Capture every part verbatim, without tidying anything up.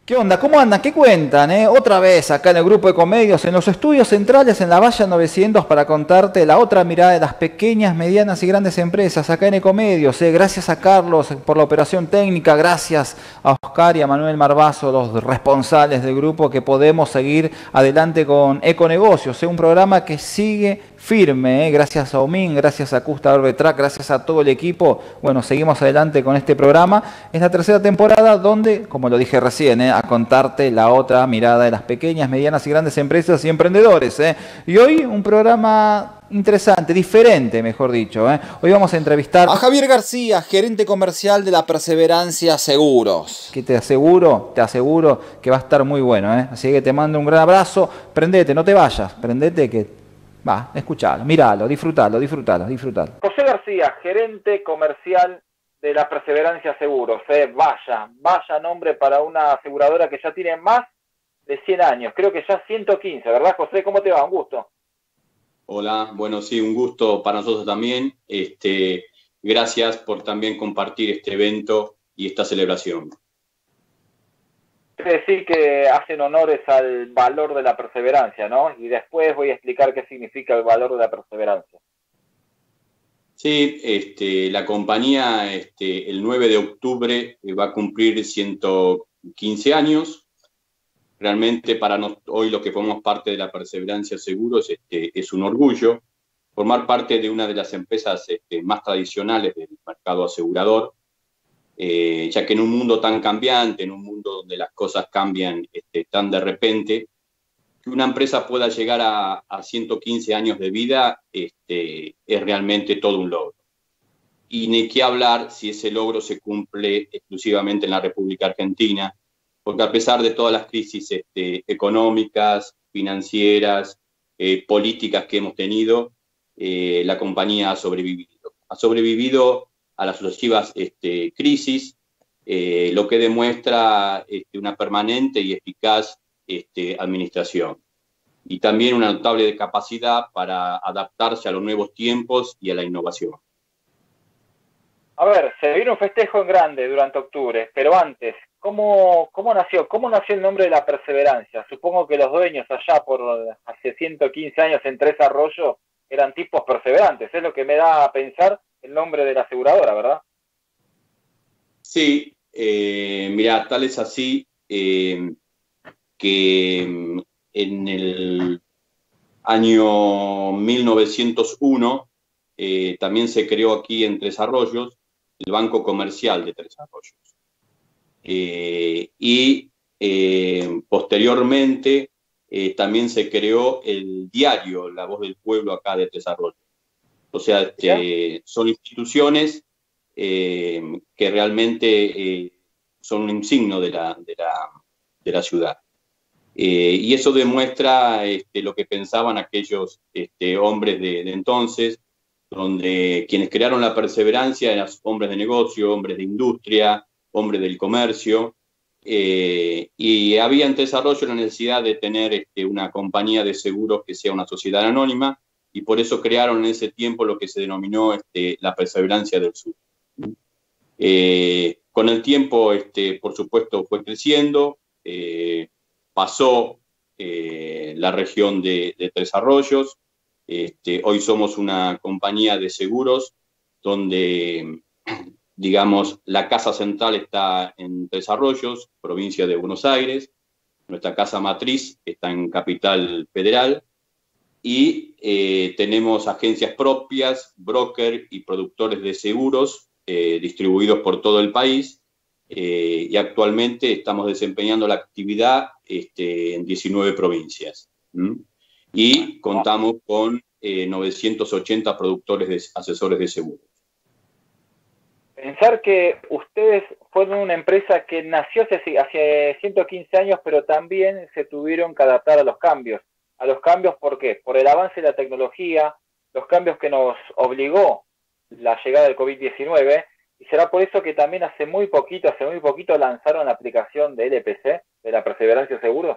¿Qué onda? ¿Cómo andan? ¿Qué cuentan? Eh? Otra vez acá en el grupo de Ecomedios, en los estudios centrales en la Valla novecientos para contarte la otra mirada de las pequeñas, medianas y grandes empresas acá en Ecomedios. Eh? Gracias a Carlos por la operación técnica, gracias a Oscar y a Manuel Marbazo, los responsables del grupo, que podemos seguir adelante con Econegocios. Eh? Un programa que sigue firme, ¿eh? Gracias a Omin, gracias a Custa Orbetrack, gracias a todo el equipo. Bueno, seguimos adelante con este programa. Es la tercera temporada donde, como lo dije recién, ¿eh? a contarte la otra mirada de las pequeñas, medianas y grandes empresas y emprendedores. ¿eh? Y hoy un programa interesante, diferente, mejor dicho. ¿eh? Hoy vamos a entrevistar a Javier García, gerente comercial de la Perseverancia Seguros. Que te aseguro, te aseguro que va a estar muy bueno. ¿eh? Así que te mando un gran abrazo. Prendete, no te vayas, prendete que... Va, escuchalo, miralo, disfrutalo, disfrutalo, disfrutalo. José García, gerente comercial de la Perseverancia Seguros. Eh, vaya, vaya nombre para una aseguradora que ya tiene más de cien años, creo que ya ciento quince, ¿verdad, José? ¿Cómo te va? Un gusto. Hola, bueno, sí, un gusto para nosotros también. Este, gracias por también compartir este evento y esta celebración. Decir que hacen honores al valor de la perseverancia, ¿no? Y después voy a explicar qué significa el valor de la perseverancia. Sí, este, la compañía este, el nueve de octubre va a cumplir ciento quince años. Realmente para nosotros, hoy los que formamos parte de la Perseverancia Seguros, este, es un orgullo formar parte de una de las empresas este, más tradicionales del mercado asegurador. Eh, ya que en un mundo tan cambiante, en un mundo donde las cosas cambian este, tan de repente, que una empresa pueda llegar a, a ciento quince años de vida este, es realmente todo un logro. Y ni qué hablar si ese logro se cumple exclusivamente en la República Argentina, porque a pesar de todas las crisis este, económicas, financieras, eh, políticas que hemos tenido, eh, la compañía ha sobrevivido. Ha sobrevivido a las sucesivas este, crisis, eh, lo que demuestra este, una permanente y eficaz este, administración. Y también una notable capacidad para adaptarse a los nuevos tiempos y a la innovación. A ver, se vino un festejo en grande durante octubre, pero antes, ¿cómo, cómo nació? ¿Cómo nació el nombre de la Perseverancia? Supongo que los dueños allá por hace ciento quince años en Tres Arroyos eran tipos perseverantes, es lo que me da a pensar el nombre de la aseguradora, ¿verdad? Sí, eh, mira, tal es así eh, que en el año mil novecientos uno eh, también se creó aquí en Tres Arroyos el Banco Comercial de Tres Arroyos. Eh, y eh, posteriormente eh, también se creó el diario La Voz del Pueblo acá de Tres Arroyos. O sea, este, son instituciones eh, que realmente eh, son un signo de la, de la, de la ciudad. Eh, y eso demuestra este, lo que pensaban aquellos este, hombres de, de entonces, donde quienes crearon la perseverancia eran hombres de negocio, hombres de industria, hombres del comercio, eh, y había en desarrollo la necesidad de tener este, una compañía de seguros que sea una sociedad anónima, y por eso crearon en ese tiempo lo que se denominó este, la Perseverancia del Sur. Eh, con el tiempo, este, por supuesto, fue creciendo, eh, pasó eh, la región de, de Tres Arroyos. Este, hoy somos una compañía de seguros donde, digamos, la casa central está en Tres Arroyos, provincia de Buenos Aires. Nuestra casa matriz está en Capital Federal. Y eh, tenemos agencias propias, broker y productores de seguros eh, distribuidos por todo el país, eh, y actualmente estamos desempeñando la actividad este, en diecinueve provincias. ¿Mm? Y contamos con eh, novecientos ochenta productores de asesores de seguros. Pensar que ustedes fueron una empresa que nació hace, hace ciento quince años, pero también se tuvieron que adaptar a los cambios. A los cambios, ¿por qué? Por el avance de la tecnología, los cambios que nos obligó la llegada del COVID diecinueve, y será por eso que también hace muy poquito, hace muy poquito lanzaron la aplicación de L P C, de la Perseverancia Seguros.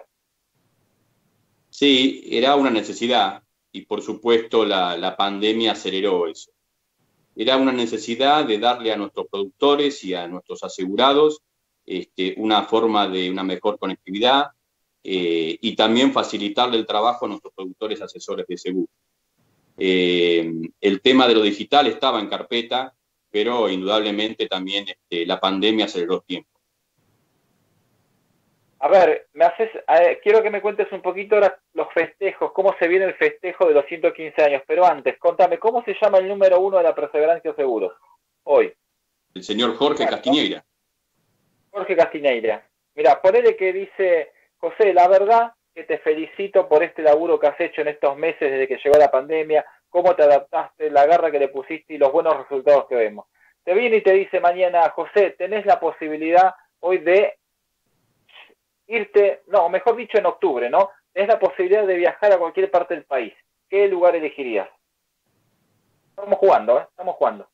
Sí, era una necesidad, y por supuesto la, la pandemia aceleró eso. Era una necesidad de darle a nuestros productores y a nuestros asegurados este, una forma de una mejor conectividad eh, y también facilitarle el trabajo a nuestros productores asesores de seguro. Eh, el tema de lo digital estaba en carpeta, pero indudablemente también este, la pandemia aceleró el tiempo. A ver, me haces, eh, quiero que me cuentes un poquito ahora los festejos, cómo se viene el festejo de los ciento quince años, pero antes, contame, ¿cómo se llama el número uno de la Perseverancia Seguros hoy? El señor Jorge Castiñeira. Jorge Castiñeira. Mirá, ponele que dice, José, la verdad que te felicito por este laburo que has hecho en estos meses desde que llegó la pandemia, cómo te adaptaste, la garra que le pusiste y los buenos resultados que vemos. Te viene y te dice mañana, José, tenés la posibilidad hoy de irte, no, mejor dicho en octubre, ¿no? Tenés la posibilidad de viajar a cualquier parte del país. ¿Qué lugar elegirías? Estamos jugando, ¿eh? Estamos jugando.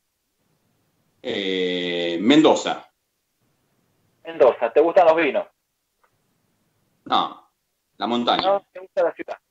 Eh, Mendoza. Mendoza, ¿te gustan los vinos? No, la montaña. No, ¿te gusta la ciudad?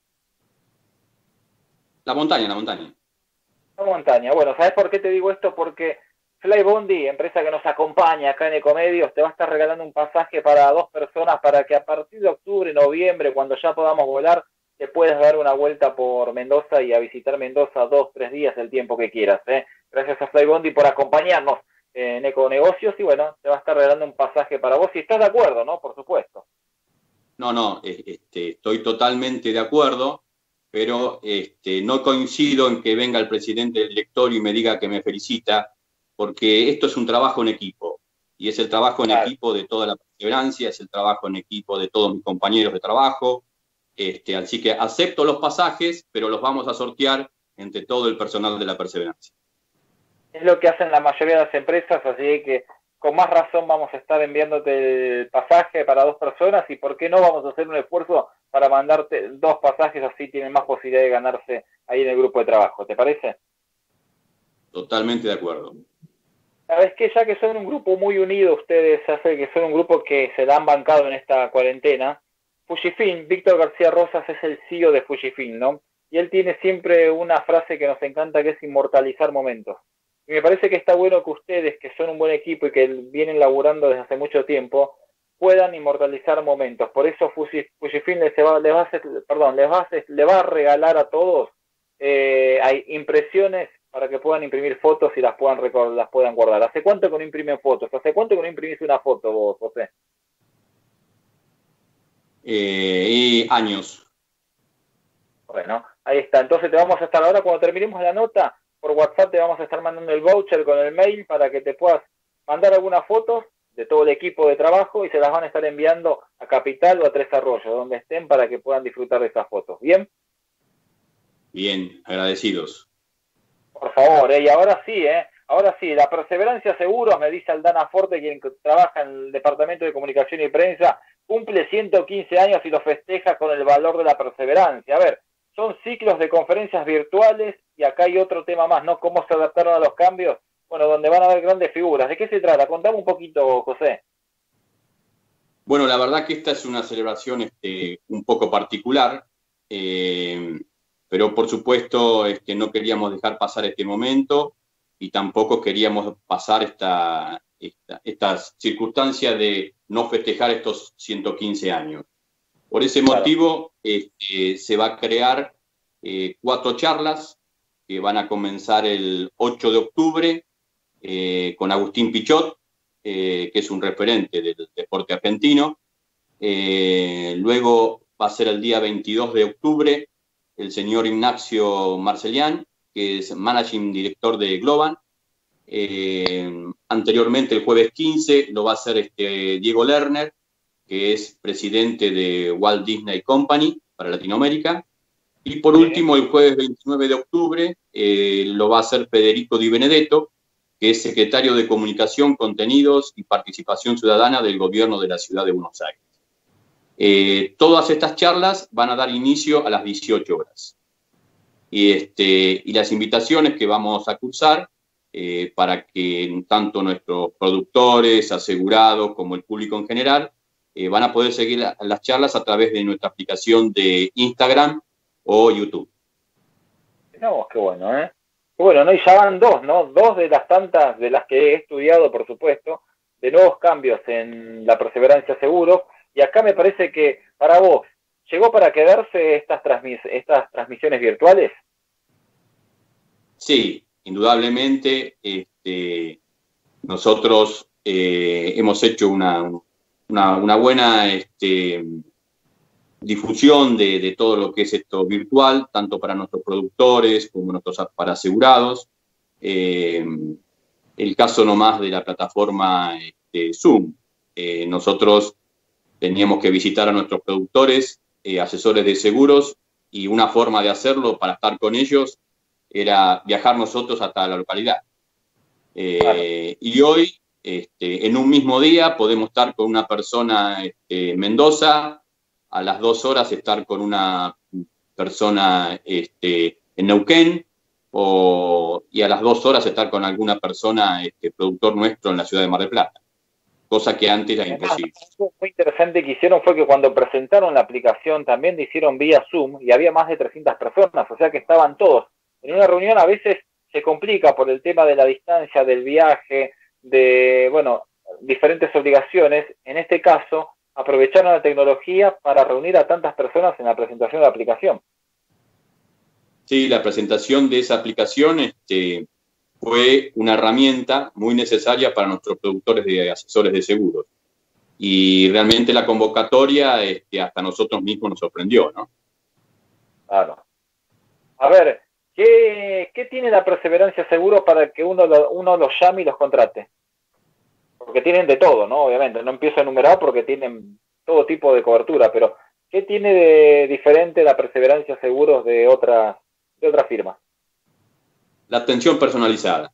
La montaña, la montaña. La montaña. Bueno, ¿sabes por qué te digo esto? Porque Flybondi, empresa que nos acompaña acá en Ecomedios, te va a estar regalando un pasaje para dos personas para que a partir de octubre, noviembre, cuando ya podamos volar, te puedas dar una vuelta por Mendoza y a visitar Mendoza dos, tres días, el tiempo que quieras. ¿eh? Gracias a Flybondi por acompañarnos en Econegocios y bueno, te va a estar regalando un pasaje para vos, si estás de acuerdo, ¿no? Por supuesto. No, no, este, estoy totalmente de acuerdo, pero este, no coincido en que venga el presidente del directorio y me diga que me felicita, porque esto es un trabajo en equipo, y es el trabajo en claro. equipo de toda la perseverancia, es el trabajo en equipo de todos mis compañeros de trabajo, este, así que acepto los pasajes, pero los vamos a sortear entre todo el personal de la perseverancia. Es lo que hacen la mayoría de las empresas, así que con más razón vamos a estar enviándote el pasaje para dos personas y por qué no vamos a hacer un esfuerzo para mandarte dos pasajes, así tienen más posibilidad de ganarse ahí en el grupo de trabajo, ¿te parece? Totalmente de acuerdo. Sabes que ya que son un grupo muy unido ustedes, hace que son un grupo que se la han bancado en esta cuarentena, Fujifilm, Víctor García Rosas es el C E O de Fujifilm, ¿no? Y él tiene siempre una frase que nos encanta que es inmortalizar momentos. Y me parece que está bueno que ustedes, que son un buen equipo y que vienen laburando desde hace mucho tiempo, puedan inmortalizar momentos. Por eso Fujifilm les va, les va, a, hacer, perdón, les va, a, les va a regalar a todos eh, hay impresiones para que puedan imprimir fotos y las puedan, las puedan guardar. ¿Hace cuánto que no imprimen fotos? ¿Hace cuánto que no imprimís una foto vos, José? Eh, y años. Bueno, ahí está. Entonces te vamos a estar ahora, cuando terminemos la nota, por WhatsApp te vamos a estar mandando el voucher con el mail para que te puedas mandar algunas fotos de todo el equipo de trabajo y se las van a estar enviando a Capital o a Tres Arroyos, donde estén, para que puedan disfrutar de esas fotos. ¿Bien? Bien, agradecidos. Por favor, ¿eh? Y ahora sí, ¿eh? Ahora sí, la Perseverancia Seguros, me dice Aldana Forte, quien trabaja en el Departamento de Comunicación y Prensa, cumple ciento quince años y lo festeja con el valor de la perseverancia. A ver, son ciclos de conferencias virtuales y acá hay otro tema más, ¿no? ¿Cómo se adaptaron a los cambios? Bueno, donde van a haber grandes figuras. ¿De qué se trata? Contame un poquito, José. Bueno, la verdad que esta es una celebración este, un poco particular, eh, pero por supuesto este, no queríamos dejar pasar este momento y tampoco queríamos pasar esta, esta, esta circunstancia de no festejar estos ciento quince años. Por ese motivo claro. este, se va a crear eh, cuatro charlas que van a comenzar el ocho de octubre eh, con Agustín Pichot, eh, que es un referente del deporte argentino. Eh, luego va a ser el día veintidós de octubre el señor Ignacio Marcelián, que es Managing Director de Globan. Eh, anteriormente, el jueves quince, lo va a hacer este Diego Lerner, que es presidente de Walt Disney Company para Latinoamérica. Y por último, el jueves veintinueve de octubre, eh, lo va a hacer Federico Di Benedetto, que es secretario de Comunicación, Contenidos y Participación Ciudadana del Gobierno de la Ciudad de Buenos Aires. Eh, todas estas charlas van a dar inicio a las dieciocho horas. Y, este, y las invitaciones que vamos a cursar eh, para que tanto nuestros productores, asegurados, como el público en general, eh, van a poder seguir la, las charlas a través de nuestra aplicación de Instagram o YouTube. No, qué bueno, ¿eh? Bueno, ¿no? Y ya van dos, ¿no? Dos de las tantas, de las que he estudiado, por supuesto, de nuevos cambios en la Perseverancia Seguros, y acá me parece que para vos, ¿llegó para quedarse estas, transmis estas transmisiones virtuales? Sí, indudablemente, este, nosotros eh, hemos hecho una, una, una buena este, difusión de, de todo lo que es esto virtual, tanto para nuestros productores como nuestros para asegurados. Eh, el caso nomás de la plataforma este, Zoom. Eh, nosotros teníamos que visitar a nuestros productores, eh, asesores de seguros, y una forma de hacerlo para estar con ellos era viajar nosotros hasta la localidad. Eh, claro. Y hoy, este, en un mismo día, podemos estar con una persona este, en Mendoza, a las dos horas estar con una persona este, en Neuquén, o, y a las dos horas estar con alguna persona, este, productor nuestro en la ciudad de Mar del Plata, cosa que antes era imposible. Algo muy interesante que hicieron fue que cuando presentaron la aplicación también lo hicieron vía Zoom y había más de trescientas personas, o sea que estaban todos. En una reunión a veces se complica por el tema de la distancia, del viaje, de, bueno, diferentes obligaciones. En este caso, aprovecharon la tecnología para reunir a tantas personas en la presentación de la aplicación. Sí, la presentación de esa aplicación este, fue una herramienta muy necesaria para nuestros productores de asesores de seguros. Y realmente la convocatoria este, hasta nosotros mismos nos sorprendió, ¿no? Claro. A ver, ¿qué, qué tiene la Perseverancia Seguros para que uno, lo, uno los llame y los contrate? Porque tienen de todo, ¿no? Obviamente, no empiezo a enumerar porque tienen todo tipo de cobertura, pero ¿qué tiene de diferente la Perseverancia Seguros de otras de otra firma? La atención personalizada.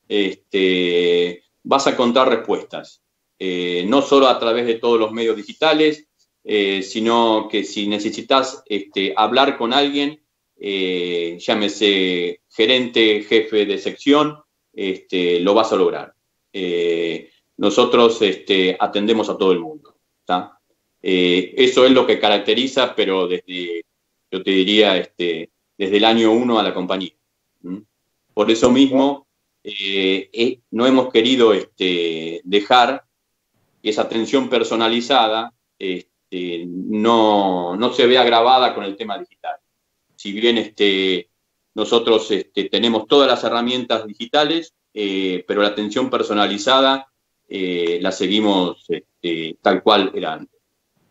Este, vas a contar respuestas, eh, no solo a través de todos los medios digitales, eh, sino que si necesitas este, hablar con alguien, eh, llámese gerente, jefe de sección, este, lo vas a lograr. Eh, nosotros este, atendemos a todo el mundo, ¿tá? Eh, eso es lo que caracteriza, pero desde, yo te diría, este, desde el año uno a la compañía. ¿Mm? Por eso mismo eh, eh, no hemos querido este, dejar que esa atención personalizada este, no, no se vea agravada con el tema digital. Si bien este, nosotros este, tenemos todas las herramientas digitales, eh, pero la atención personalizada eh, la seguimos este, tal cual era antes.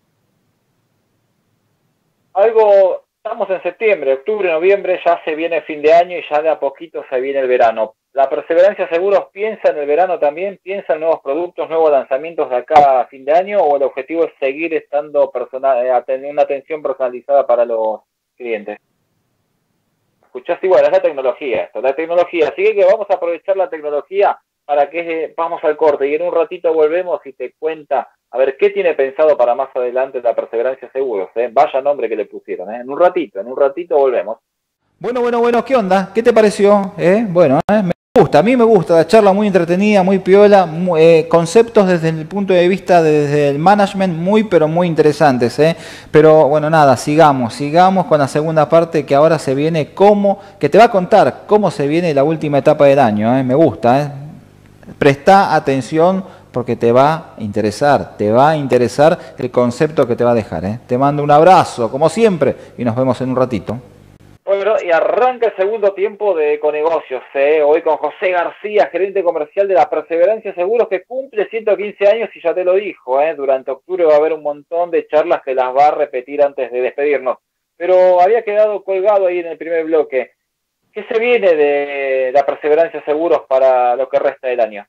Algo... Estamos en septiembre, octubre, noviembre, ya se viene fin de año y ya de a poquito se viene el verano. ¿La Perseverancia Seguros piensa en el verano también? ¿Piensa en nuevos productos, nuevos lanzamientos de acá a fin de año? ¿O el objetivo es seguir estando personal, eh, una atención personalizada para los clientes? Escuchaste igual, es la tecnología esto, la tecnología. Así que vamos a aprovechar la tecnología para que vamos al corte y en un ratito volvemos y te cuenta a ver qué tiene pensado para más adelante la Perseverancia Seguros. ¿eh? Vaya nombre que le pusieron. ¿eh? En un ratito, en un ratito volvemos. Bueno, bueno, bueno, ¿qué onda? ¿Qué te pareció? ¿Eh? Bueno, ¿eh? me gusta, a mí me gusta la charla, muy entretenida, muy piola, muy, eh, conceptos desde el punto de vista desde el management muy, pero muy interesantes. ¿eh? Pero bueno, nada, sigamos, sigamos con la segunda parte que ahora se viene cómo, que te va a contar cómo se viene la última etapa del año. ¿eh? Me gusta, ¿eh? Presta atención porque te va a interesar, te va a interesar el concepto que te va a dejar. ¿eh? Te mando un abrazo, como siempre, y nos vemos en un ratito. Bueno, y arranca el segundo tiempo de Econegocios, ¿eh? Hoy con José García, gerente comercial de la Perseverancia Seguros, que cumple ciento quince años y ya te lo dijo, ¿eh? Durante octubre va a haber un montón de charlas que las va a repetir antes de despedirnos. Pero había quedado colgado ahí en el primer bloque. ¿Qué se viene de la Perseverancia Seguros para lo que resta del año?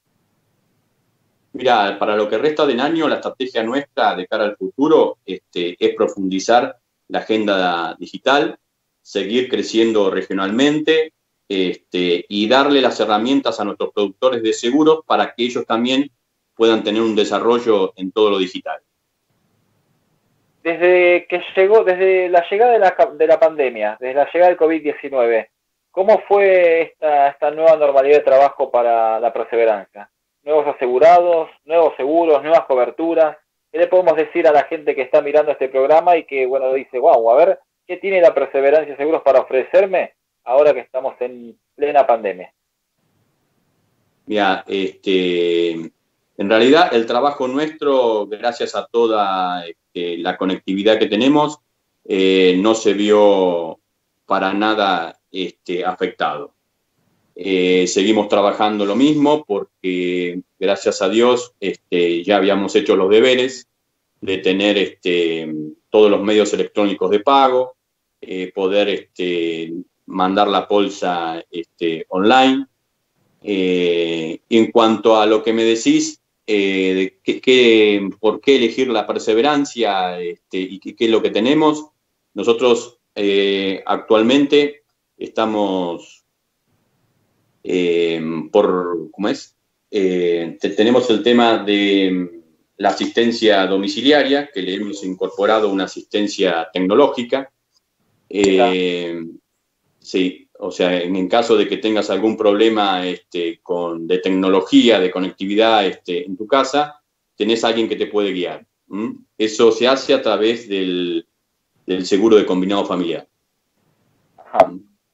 Mira, para lo que resta del año, la estrategia nuestra de cara al futuro este, es profundizar la agenda digital, seguir creciendo regionalmente este, y darle las herramientas a nuestros productores de seguros para que ellos también puedan tener un desarrollo en todo lo digital. Desde que llegó, desde la llegada de la, de la pandemia, desde la llegada del COVID diecinueve, ¿cómo fue esta, esta nueva normalidad de trabajo para la Perseverancia? Nuevos asegurados, nuevos seguros, nuevas coberturas. ¿Qué le podemos decir a la gente que está mirando este programa y que, bueno, dice, wow, a ver, ¿qué tiene la Perseverancia Seguros para ofrecerme ahora que estamos en plena pandemia? Mira, este, en realidad el trabajo nuestro, gracias a toda este, la conectividad que tenemos, eh, no se vio para nada este, afectado. Eh, seguimos trabajando lo mismo porque, gracias a Dios, este, ya habíamos hecho los deberes de tener este, todos los medios electrónicos de pago, eh, poder este, mandar la bolsa este, online. Eh, en cuanto a lo que me decís, eh, de que, que, por qué elegir la perseverancia este, y qué, qué es lo que tenemos, nosotros eh, actualmente estamos eh, por, ¿cómo es? Eh, te, tenemos el tema de la asistencia domiciliaria, que le hemos incorporado una asistencia tecnológica. Eh, sí, o sea, en, en caso de que tengas algún problema este, con, de tecnología, de conectividad este, en tu casa, tenés a alguien que te puede guiar. ¿Mm? Eso se hace a través del, del seguro de combinado familiar. Ajá.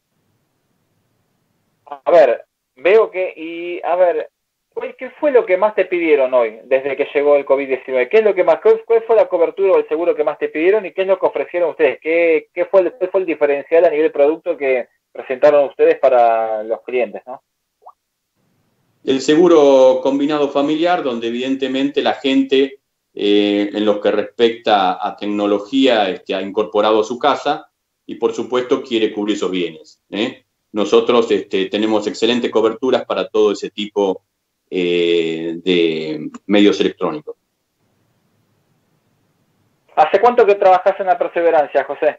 A ver, veo que, y a ver, ¿qué fue lo que más te pidieron hoy desde que llegó el COVID diecinueve? ¿Qué es lo que más, cuál fue la cobertura o el seguro que más te pidieron y qué es lo que ofrecieron ustedes? ¿Qué, qué, fue, el, qué fue el diferencial a nivel producto que presentaron ustedes para los clientes, ¿no? El seguro combinado familiar, donde evidentemente la gente, eh, en lo que respecta a tecnología, este, ha incorporado a su casa y por supuesto quiere cubrir esos bienes, ¿eh? Nosotros este, tenemos excelentes coberturas para todo ese tipo eh, de medios electrónicos. ¿Hace cuánto que trabajás en la perseverancia, José?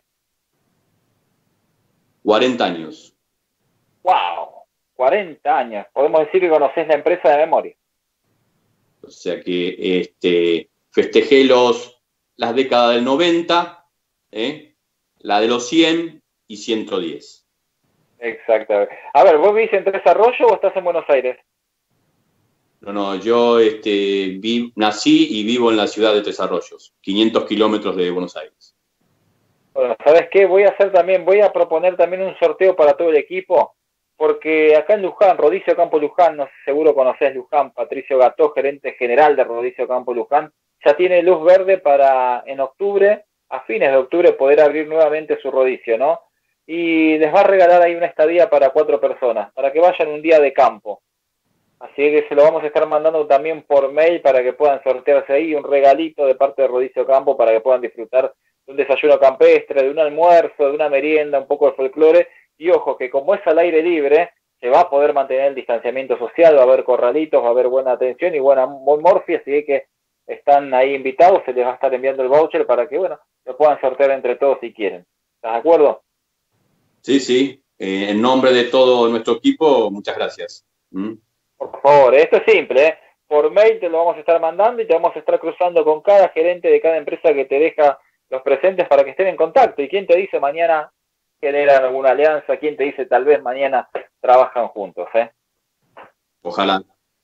cuarenta años. ¡Wow! cuarenta años. Podemos decir que conocés la empresa de memoria. O sea que este, festejé los, las décadas del noventa, ¿eh? La de los cien y ciento diez. Exactamente. A ver, ¿vos vivís en Tres Arroyos o estás en Buenos Aires? No, no, yo este, vi, nací y vivo en la ciudad de Tres Arroyos, quinientos kilómetros de Buenos Aires. Bueno, ¿sabes qué? Voy a hacer también, voy a proponer también un sorteo para todo el equipo, porque acá en Luján, Rodicio Campo Luján, no sé, seguro conocés Luján, Patricio Gató, gerente general de Rodicio Campo Luján, ya tiene luz verde para en octubre, a fines de octubre, poder abrir nuevamente su Rodicio, ¿no? Y les va a regalar ahí una estadía para cuatro personas, para que vayan un día de campo. Así que se lo vamos a estar mandando también por mail para que puedan sortearse ahí, un regalito de parte de Rodicio Campo para que puedan disfrutar de un desayuno campestre, de un almuerzo, de una merienda, un poco de folclore. Y ojo, que como es al aire libre, se va a poder mantener el distanciamiento social, va a haber corralitos, va a haber buena atención y buena morfia, así que están ahí invitados, se les va a estar enviando el voucher para que, bueno, lo puedan sortear entre todos si quieren. ¿Estás de acuerdo? Sí, sí. Eh, en nombre de todo nuestro equipo, muchas gracias. ¿Mm? Por favor, esto es simple, ¿eh? Por mail te lo vamos a estar mandando y te vamos a estar cruzando con cada gerente de cada empresa que te deja los presentes para que estén en contacto. ¿Y quién te dice mañana generan alguna alianza? ¿Quién te dice tal vez mañana trabajan juntos? ¿eh? Ojalá.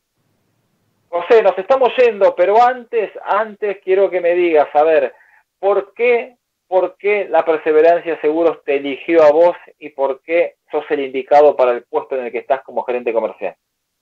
José, nos estamos yendo, pero antes, antes quiero que me digas, a ver, ¿por qué, por qué la Perseverancia Seguros te eligió a vos y por qué sos el indicado para el puesto en el que estás como gerente comercial?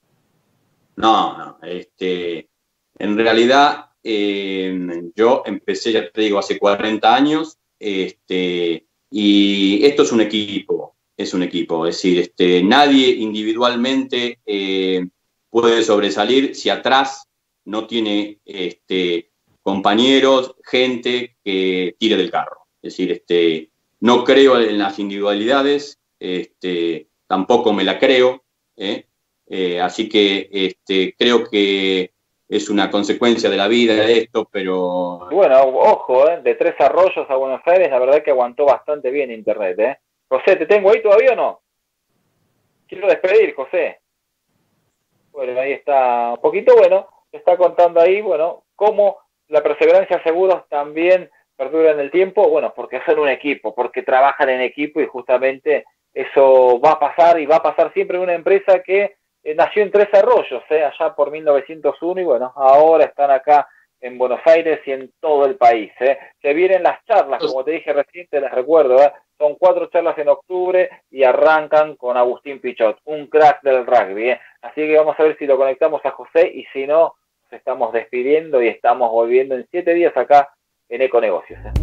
No, no, este, en realidad eh, yo empecé, ya te digo, hace cuarenta años, este, y esto es un equipo, es un equipo, es decir, este, nadie individualmente eh, puede sobresalir si atrás no tiene este, compañeros, gente que tire del carro. Es decir, este, no creo en las individualidades, este, tampoco me la creo, ¿eh? Eh, así que este, creo que es una consecuencia de la vida esto, pero... Bueno, ojo, ¿eh? De Tres Arroyos a Buenos Aires, la verdad que aguantó bastante bien Internet, ¿eh? José, ¿te tengo ahí todavía o no? Quiero despedir, José. Bueno, ahí está un poquito, bueno, está contando ahí, bueno, cómo la Perseverancia Seguros también perdura en el tiempo, bueno, porque son un equipo, porque trabajan en equipo y justamente eso va a pasar y va a pasar siempre en una empresa que eh, nació en Tres Arroyos, eh, allá por mil novecientos uno y bueno, ahora están acá en Buenos Aires y en todo el país. Eh. Se vienen las charlas, como te dije recién, te las recuerdo, eh. Son cuatro charlas en octubre y arrancan con Agustín Pichot, un crack del rugby. Eh. Así que vamos a ver si lo conectamos a José y si no, estamos despidiendo y estamos volviendo en siete días acá en Econegocios. ¿eh?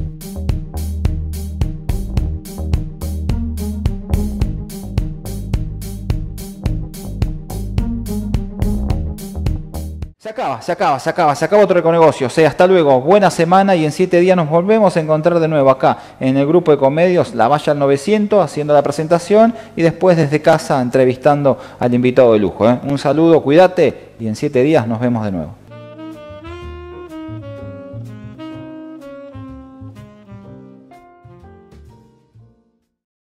Se acaba, se acaba, se acaba, se acaba otro Econegocios. ¿eh? Hasta luego, buena semana y en siete días nos volvemos a encontrar de nuevo acá en el grupo Ecomedios, La Valla al novecientos, haciendo la presentación y después desde casa entrevistando al invitado de lujo. ¿eh? Un saludo, cuídate y en siete días nos vemos de nuevo.